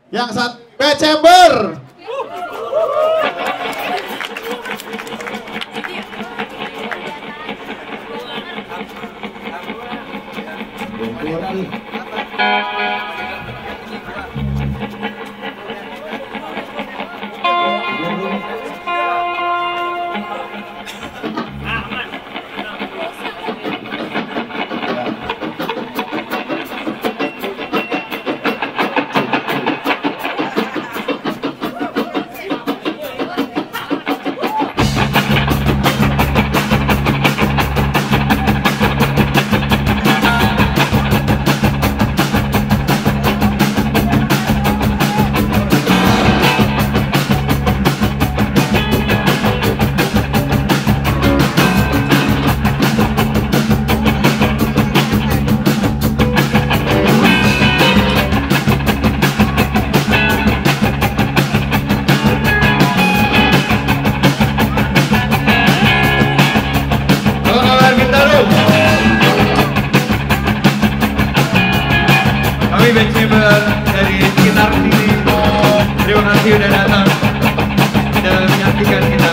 Yang satu Chamber. Dari sekitar sini, terima kasih udah datang dan menyaksikan kita.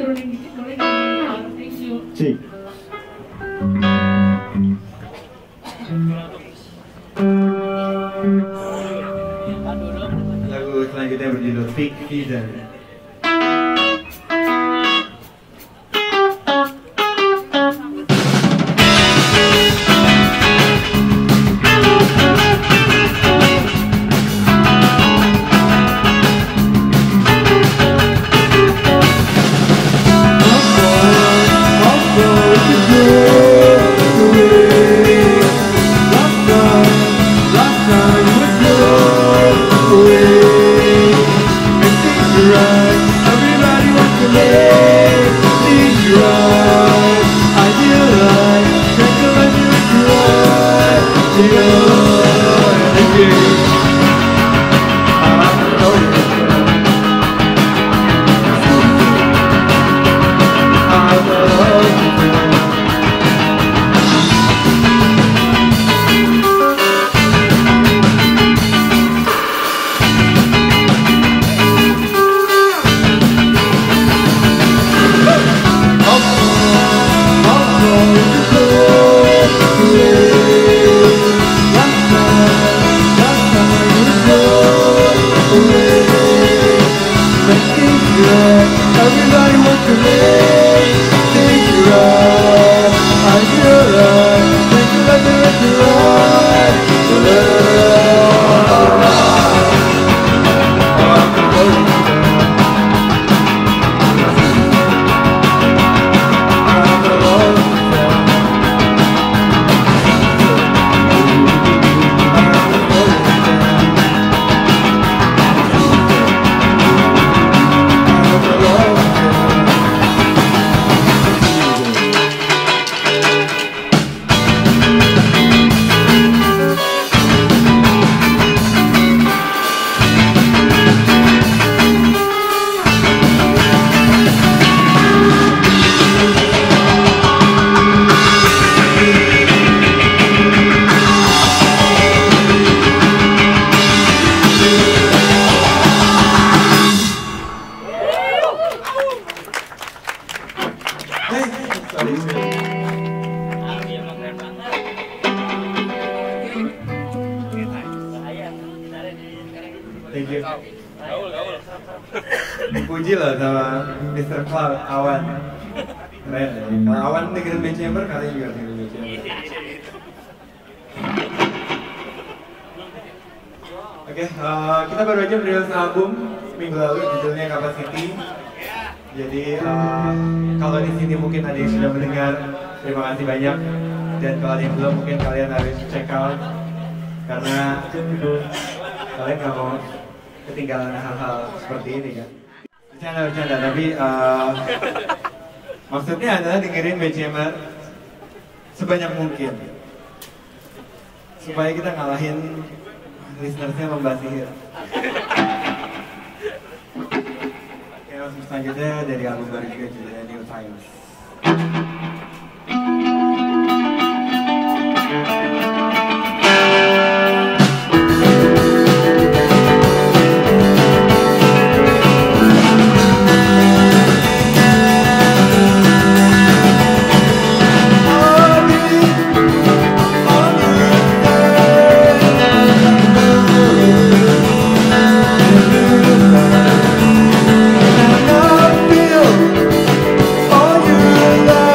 turunin dikit boleh nggak? Thank you. Cik. Lagu selanjutnya berjudul Peak Season. Everybody wants to make things right. I feel right. Make you let me let you right. Thank you. Dipuji loh sama Mr. Cloud, Awan. Keren ya. Kalau Awan dengerin Band Chamber, kalian juga dengerin Band Chamber. Oke, kita baru aja merilis album minggu lalu, judulnya Capacity. Jadi kalau di sini mungkin ada yang sudah mendengar, terima kasih banyak. Dan kalau ada yang belum, mungkin kalian harus check out karena kalian nggak mau ketinggalan hal-hal seperti ini kan. Bercanda, tapi maksudnya adalah dengerin Band Chamber sebanyak mungkin supaya kita ngalahin listenersnya Lomba Sihir. Oke, langsung selanjutnya dari album baru juga judulnya New Times. All you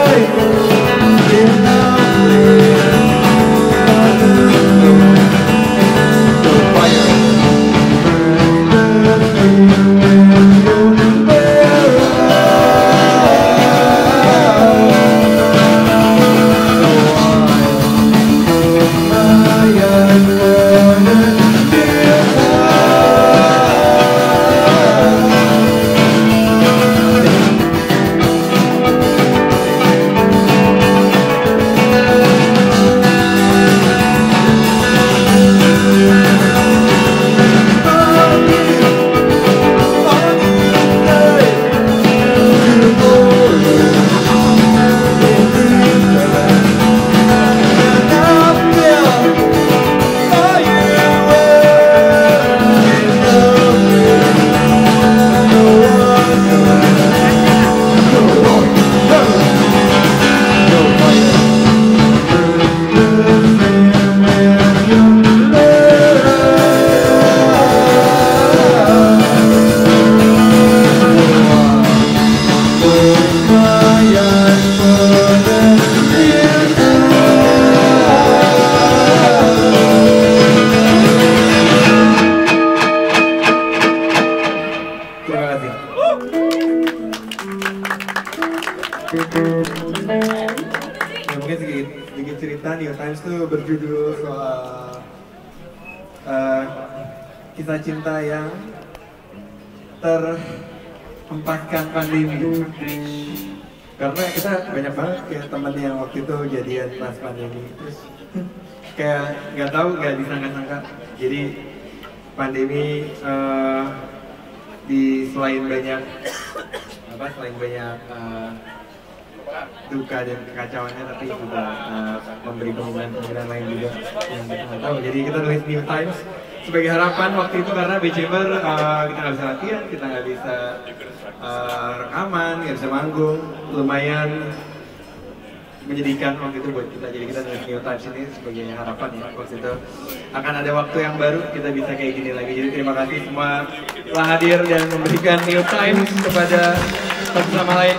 Ya, mungkin sedikit cerita New Times tuh berjudul soal kisah cinta yang terhempaskan pandemi. Karena kita banyak banget kayak temen yang waktu itu jadian pas pandemi, terus kayak nggak disangka-sangka. Jadi pandemi selain banyak duka dan kekacauannya, tapi juga memberi pembinaan lain juga yang kita nggak tahu. Jadi kita nulis New Times sebagai harapan waktu itu karena Bechamber kita nggak bisa latihan, kita nggak bisa rekaman, nggak bisa manggung, lumayan menyedihkan waktu itu buat kita. Jadi kita nulis New Times ini sebagai harapan ya, waktu itu akan ada waktu yang baru kita bisa kayak gini lagi. Jadi terima kasih semua telah hadir dan memberikan New Times kepada satu sama lain.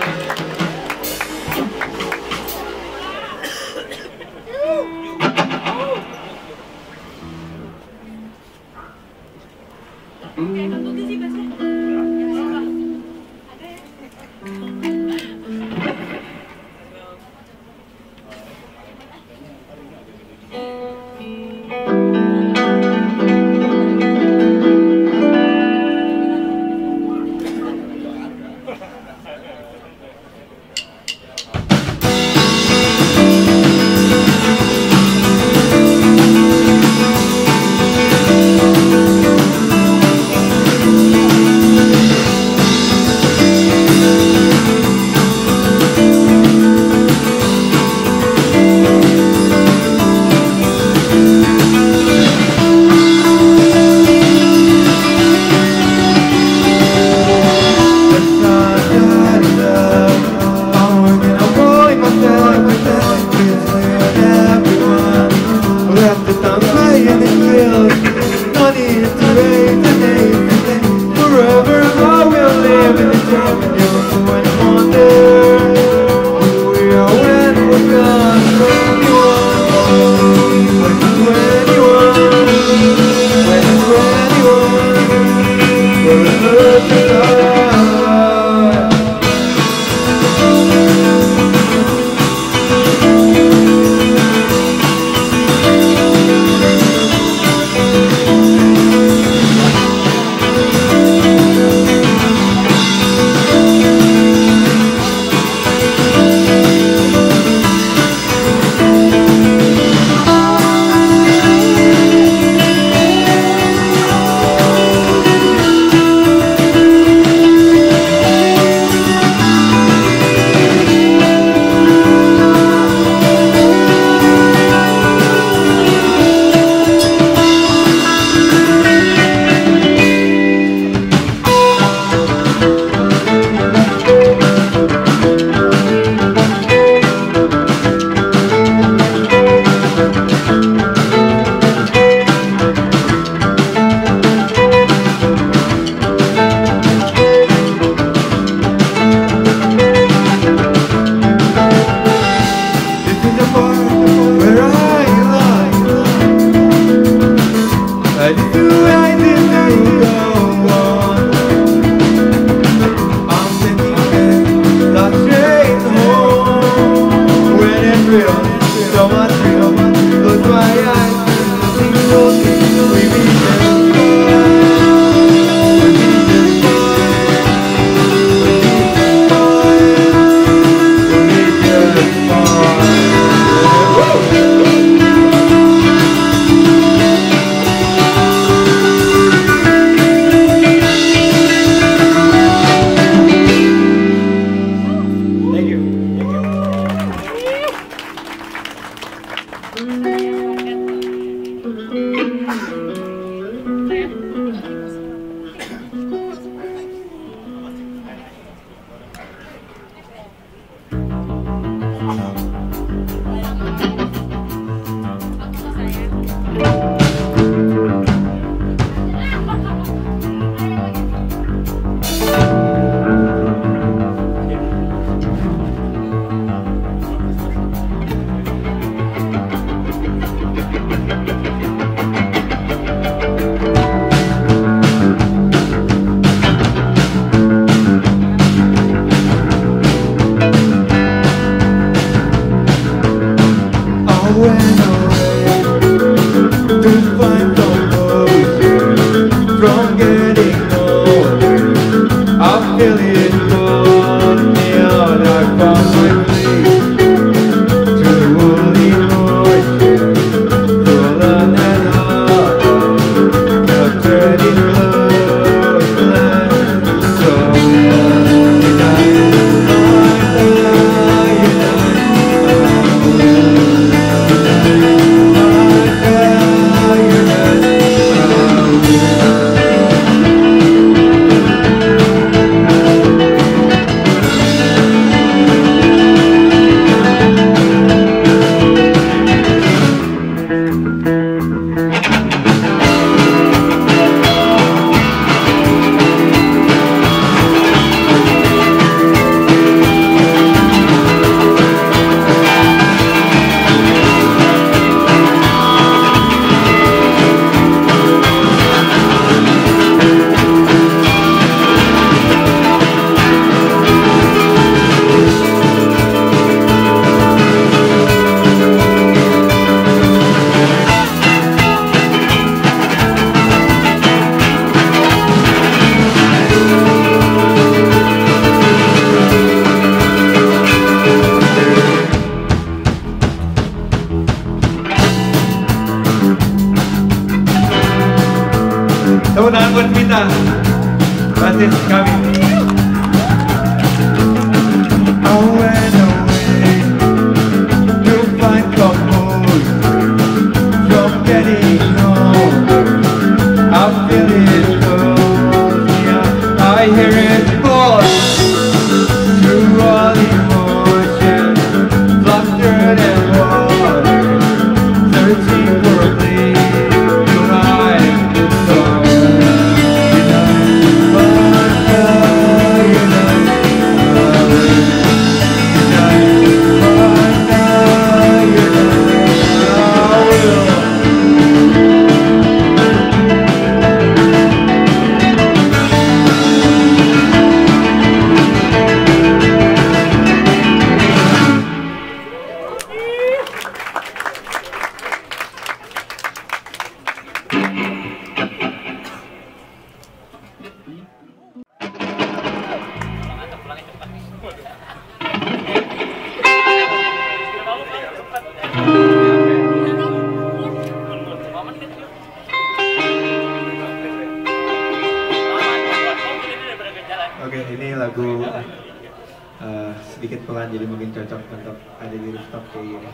Oke, ini lagu sedikit pelan jadi mungkin cocok untuk ada di rooftop kayak gini.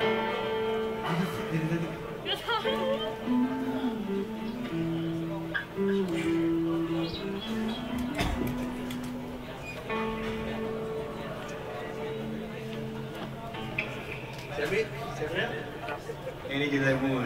Ini kita Moon.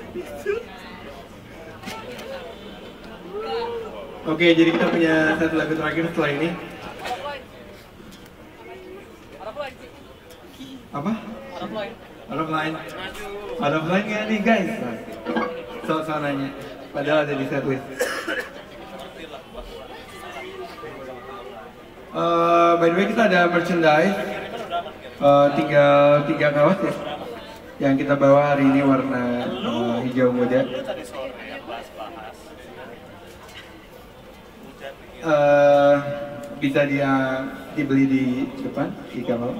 Oke, jadi kita punya satu lagu terakhir setelah ini. Apa? Out of line. Out of line nggak nih guys? Soal nanya. Padahal ada di setlist. By the way kita ada merchandise. Tinggal 3 kaos ya. Yang kita bawa hari ini warna hijau muda. Bisa dibeli di depan di kamar.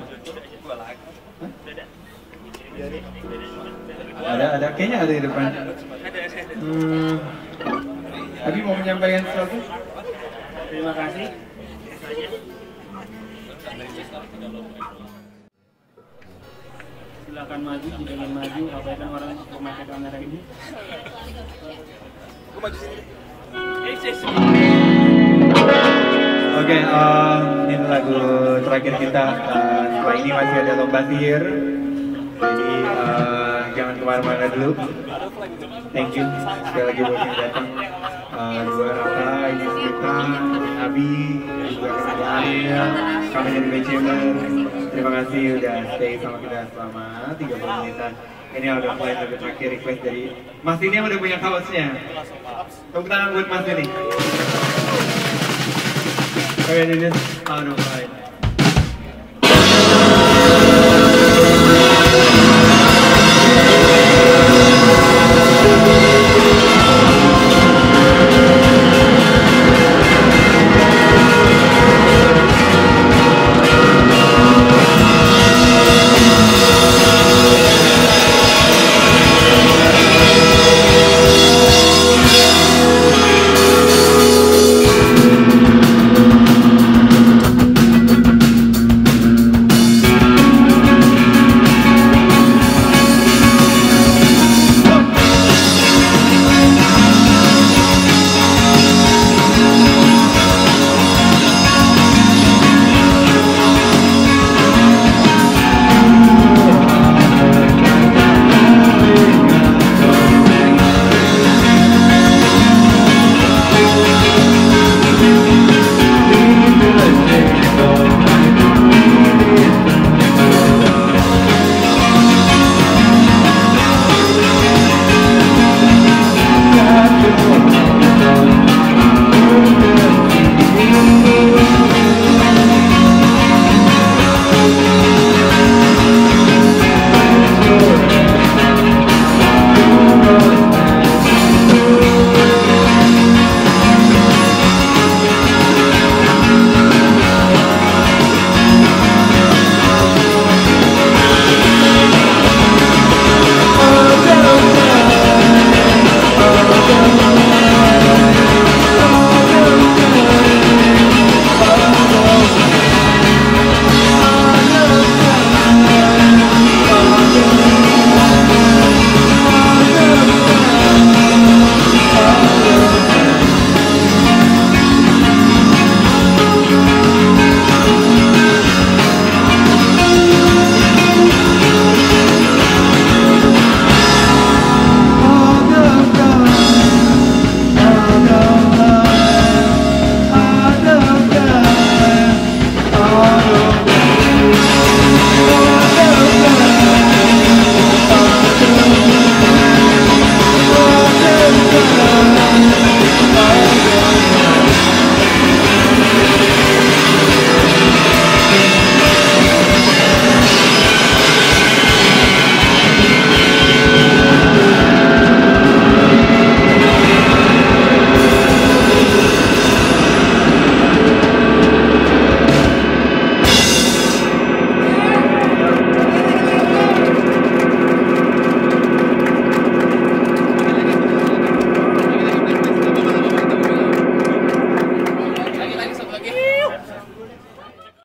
Ada kayaknya ada di depan. Abi mau menyampaikan sesuatu? Terima kasih. Silakan maju, jika ingin maju, abaikan orang memakai kamera ini. Oke, ini lagu terakhir kita. Setelah ini masih ada lomba sihir. Jadi jangan kemana-mana dulu. Thank you sekali lagi buat yang datang. Dua Raka, ini kita, Abi, juga Ariel, kami dari Band Chamber. Terima kasih udah stay sama kita selama 30 menitan. Ini udah mulai lagu terakhir request dari Mas ini yang udah punya kaosnya. Tepuk tangan buat Mas ini. Oke, ini out of line.